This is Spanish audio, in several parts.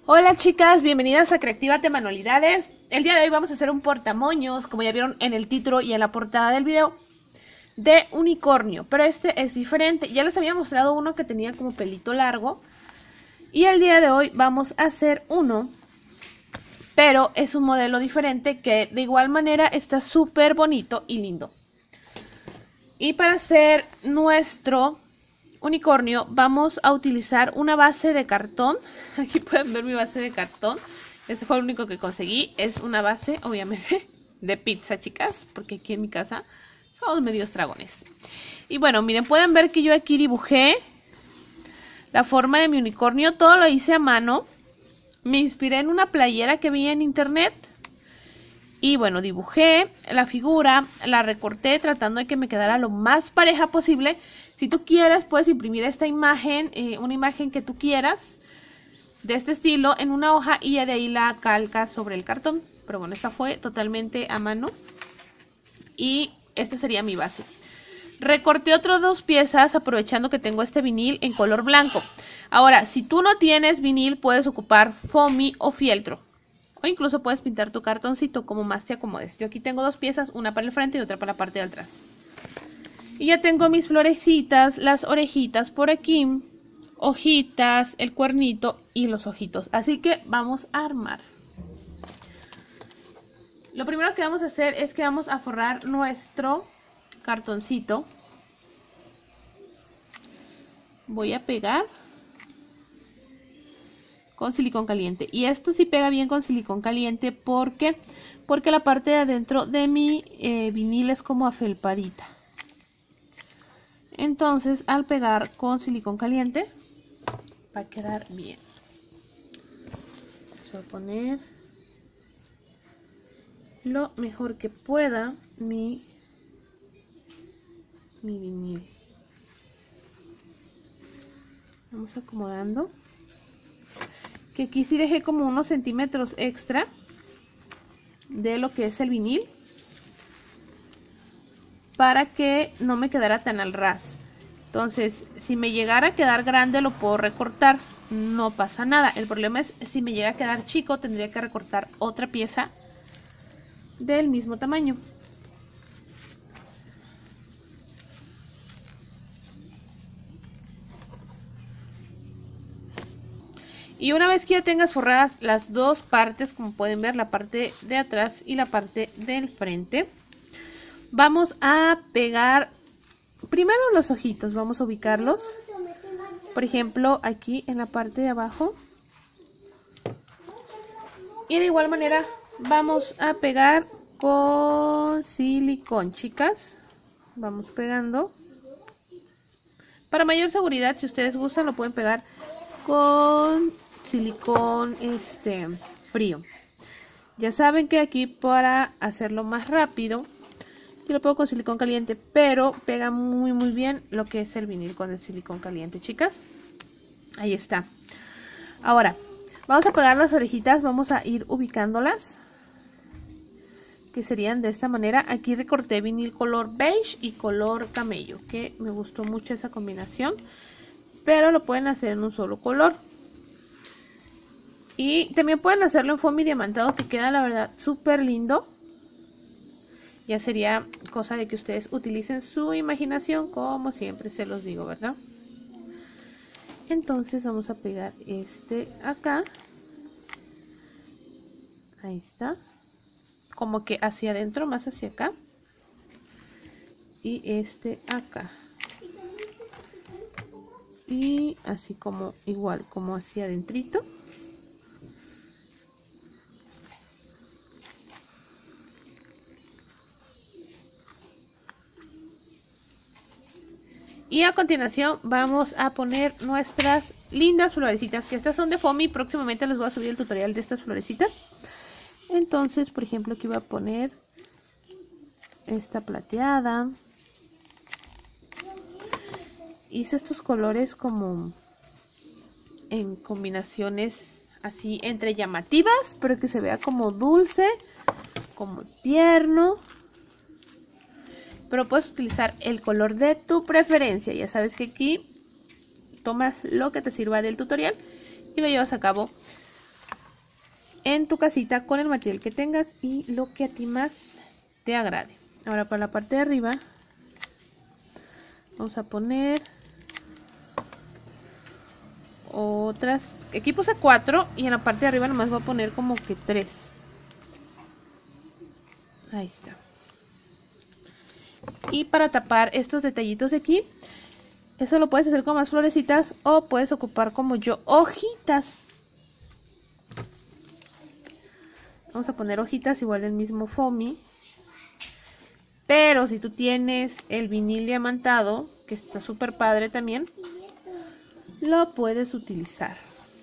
Hola chicas, bienvenidas a Creatívate Manualidades. El día de hoy vamos a hacer un portamoños, como ya vieron en el título y en la portada del video, de unicornio. Pero este es diferente, ya les había mostrado uno que tenía como pelito largo. Y el día de hoy vamos a hacer uno, pero es un modelo diferente que de igual manera está súper bonito y lindo. Y para hacer nuestro unicornio vamos a utilizar una base de cartón. Aquí pueden ver mi base de cartón. Este fue el único que conseguí. Es una base, obviamente, de pizza, chicas, porque aquí en mi casa somos medios dragones. Y bueno, miren, pueden ver que yo aquí dibujé la forma de mi unicornio. Todo lo hice a mano. Me inspiré en una playera que vi en internet. Y bueno, dibujé la figura, la recorté tratando de que me quedara lo más pareja posible. Si tú quieres, puedes imprimir esta imagen, una imagen que tú quieras, de este estilo, en una hoja y ya de ahí la calcas sobre el cartón. Pero bueno, esta fue totalmente a mano y esta sería mi base. Recorté otras dos piezas aprovechando que tengo este vinil en color blanco. Ahora, si tú no tienes vinil, puedes ocupar foamy o fieltro. O incluso puedes pintar tu cartoncito como más te acomodes. Yo aquí tengo dos piezas, una para el frente y otra para la parte de atrás. Y ya tengo mis florecitas, las orejitas por aquí, hojitas, el cuernito y los ojitos. Así que vamos a armar. Lo primero que vamos a hacer es que vamos a forrar nuestro cartoncito. Voy a pegar con silicón caliente. Y esto sí pega bien con silicón caliente porque la parte de adentro de mi vinil es como afelpadita. Entonces al pegar con silicón caliente va a quedar bien. Voy a poner lo mejor que pueda mi vinil. Vamos acomodando. Que aquí sí dejé como unos centímetros extra de lo que es el vinil para que no me quedara tan al ras. Entonces, si me llegara a quedar grande lo puedo recortar, no pasa nada. El problema es si me llega a quedar chico, tendría que recortar otra pieza del mismo tamaño. Y una vez que ya tengas forradas las dos partes, como pueden ver, la parte de atrás y la parte del frente, vamos a pegar primero los ojitos, vamos a ubicarlos, por ejemplo, aquí en la parte de abajo. Y de igual manera vamos a pegar con silicón, chicas. Vamos pegando. Para mayor seguridad, si ustedes gustan, lo pueden pegar con silicón frío. Ya saben que aquí para hacerlo más rápido yo lo pego con silicón caliente, pero pega muy bien lo que es el vinil con el silicón caliente, chicas. Ahí está. Ahora vamos a pegar las orejitas, vamos a ir ubicándolas, que serían de esta manera. Aquí recorté vinil color beige y color camello, que me gustó mucho esa combinación, pero lo pueden hacer en un solo color. Y también pueden hacerlo en foamy diamantado, que queda la verdad súper lindo. Ya sería cosa de que ustedes utilicen su imaginación, como siempre se los digo, ¿verdad? Entonces vamos a pegar este acá. Ahí está. Como que hacia adentro, más hacia acá. Y este acá. Y así como igual, como hacia adentrito. Y a continuación vamos a poner nuestras lindas florecitas, que estas son de foamy. Próximamente les voy a subir el tutorial de estas florecitas. Entonces, por ejemplo, aquí voy a poner esta plateada. Hice estos colores como en combinaciones así entre llamativas, pero que se vea como dulce, como tierno. Pero puedes utilizar el color de tu preferencia. Ya sabes que aquí tomas lo que te sirva del tutorial y lo llevas a cabo en tu casita con el material que tengas y lo que a ti más te agrade. Ahora para la parte de arriba vamos a poner otras. Aquí puse 4 y en la parte de arriba nomás voy a poner como que 3. Ahí está. Y para tapar estos detallitos de aquí, eso lo puedes hacer con más florecitas o puedes ocupar como yo hojitas. Vamos a poner hojitas igual del mismo foamy. Pero si tú tienes el vinil diamantado, que está súper padre también, lo puedes utilizar.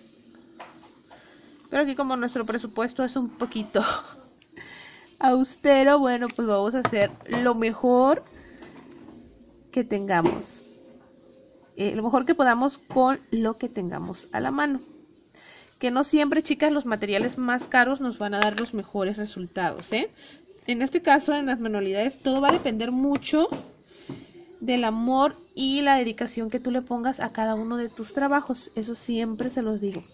Pero aquí como nuestro presupuesto es un poquito austero, bueno, pues vamos a hacer lo mejor que tengamos. Lo mejor que podamos con lo que tengamos a la mano. Que no siempre, chicas, los materiales más caros nos van a dar los mejores resultados, ¿eh? En este caso, en las manualidades, todo va a depender mucho del amor y la dedicación que tú le pongas a cada uno de tus trabajos. Eso siempre se los digo.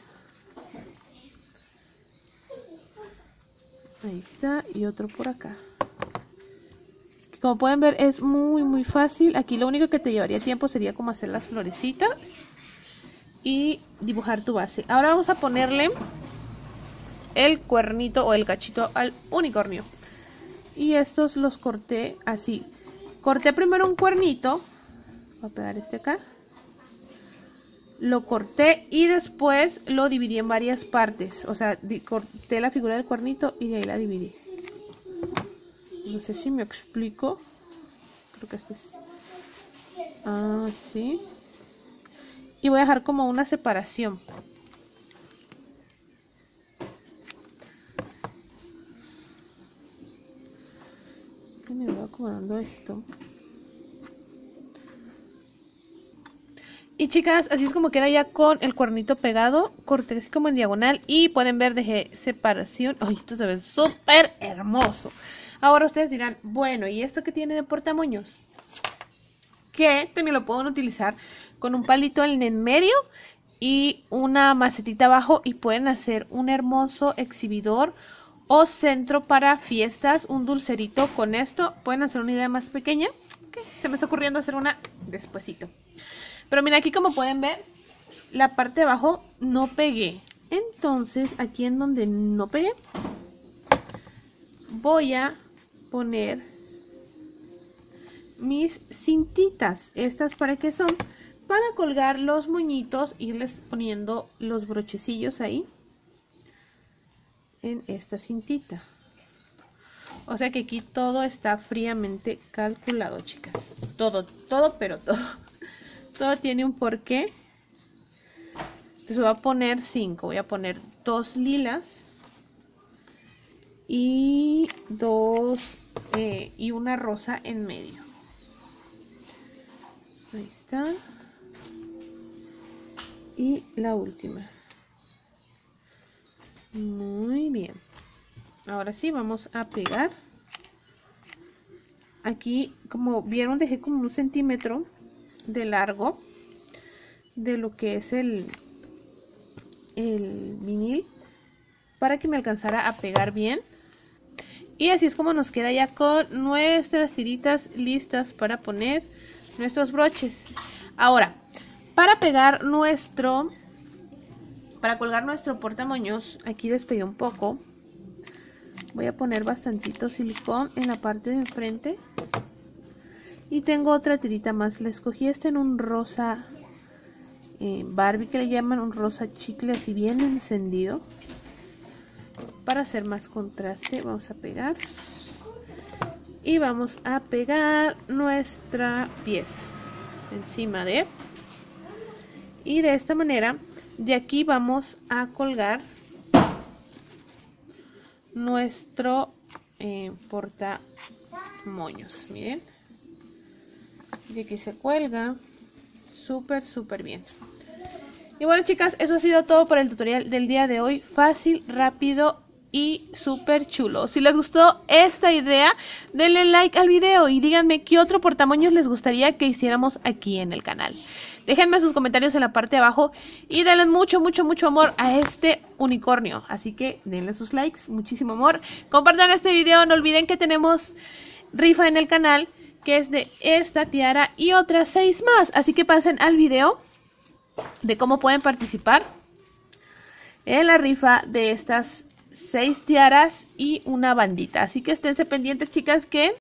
Ahí está, y otro por acá. Como pueden ver, es muy fácil. Aquí lo único que te llevaría tiempo sería como hacer las florecitas y dibujar tu base. Ahora vamos a ponerle el cuernito o el cachito al unicornio. Y estos los corté así. Corté primero un cuernito. Voy a pegar este acá. Lo corté y después lo dividí en varias partes. O sea, corté la figura del cuernito y de ahí la dividí. No sé si me explico. Creo que esto es así. Y voy a dejar como una separación. Me voy acomodando esto. Y chicas, así es como queda ya con el cuernito pegado. Corté así como en diagonal y pueden ver, dejé separación. ¡Ay, esto se ve súper hermoso! Ahora ustedes dirán, bueno, ¿y esto qué tiene de portamoños? Que también lo pueden utilizar con un palito en medio y una macetita abajo y pueden hacer un hermoso exhibidor o centro para fiestas, un dulcerito con esto. Pueden hacer una idea más pequeña, que se me está ocurriendo hacer una despuesito. Pero mira, aquí como pueden ver, la parte de abajo no pegué. Entonces, aquí en donde no pegué, voy a poner mis cintitas. ¿Estas para qué son? Para colgar los moñitos, irles poniendo los brochecillos ahí en esta cintita. O sea que aquí todo está fríamente calculado, chicas. Todo, pero todo. Todo tiene un porqué. Entonces voy a poner 5. Voy a poner 2 lilas y 2 y una rosa en medio. Ahí está. Y la última. Muy bien. Ahora sí vamos a pegar. Aquí, como vieron, dejé como 1 centímetro de largo de lo que es el vinil para que me alcanzara a pegar bien. Y así es como nos queda ya con nuestras tiritas listas para poner nuestros broches. Ahora, para pegar para colgar nuestro portamoños, aquí despegué un poco. Voy a poner bastantito silicón en la parte de enfrente. Y tengo otra tirita más. La escogí en un rosa Barbie, que le llaman, un rosa chicle así bien encendido. Para hacer más contraste vamos a pegar. Y vamos a pegar nuestra pieza encima de. Y de esta manera, de aquí vamos a colgar nuestro portamoños. Miren. Y aquí se cuelga súper bien. Y bueno, chicas, eso ha sido todo por el tutorial del día de hoy. Fácil, rápido y súper chulo. Si les gustó esta idea, denle like al video y díganme qué otro portamoños les gustaría que hiciéramos aquí en el canal. Déjenme sus comentarios en la parte de abajo y denle mucho, mucho, mucho amor a este unicornio. Así que denle sus likes, muchísimo amor. Compartan este video, no olviden que tenemos rifa en el canal, que es de esta tiara y otras 6 más. Así que pasen al video de cómo pueden participar en la rifa de estas 6 tiaras y una bandita. Así que esténse pendientes, chicas, que